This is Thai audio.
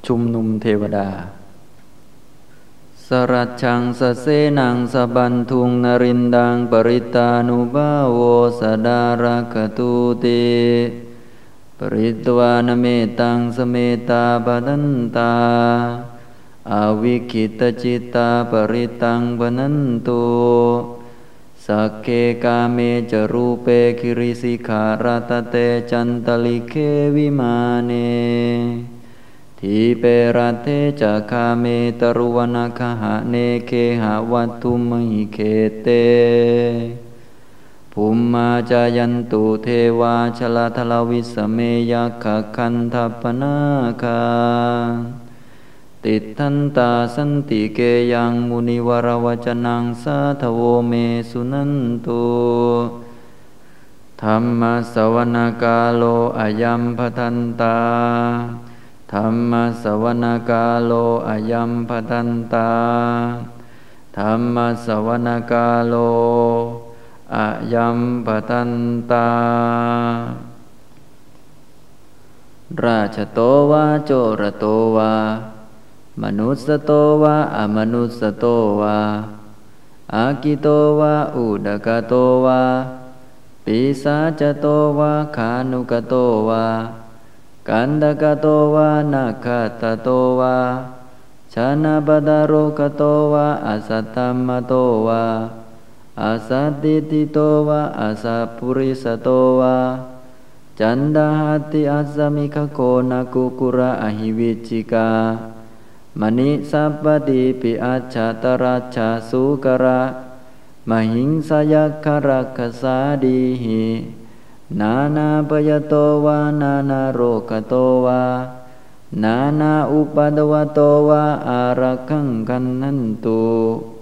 ชุมนุมเทวดาสรัจฉังสเสนังสบันทุงนรินดังปริตานุภาโวสดารักตุเตปริตวานเมตังสเมตาปนันตาอาวิคิตจิตตาปริตังปนันตุสักเคกาเมจรูเปคิริสิขารตเตจันตลิเควิมาเนทีเปรัตเทจักขาเมตรุวนาคหะเนเคหะวัตถุมหิเคเตภุมมาจายันตุเทวาชลาทลวิสเมยัคขคันทัปปนาคาติทันตาสันติเกยังมุนิวรวจนังสาทโวเมสุนันตุธัมมสวนกาโลอายัมภทันตาธัมมสวนกาโลอายัมภทันตาธัมมสวนกาโลอายัมภทันตาราชโตวาโจรโตวามนุสโตวาอมนุสโตวาอากิโตวาอุดกโตวาปิสาจโตวาขานุกโตวากันดกโตวานาคตโตวาชนะบดาโรกโตวาอสัตตมโตวาอาสัตติติโตวาอาสัพพุริสโตวาจันดาหติอัสสมิขโคนากุกุระอหิวิจิกามณิสัพพติปิอัจฉตรัจฉาสุกระมหิงสยัคขรักขสาดีหินานาปยโตวานานาโรคโตวานานาอุปาดวโตวาอารักขังกันนันตุ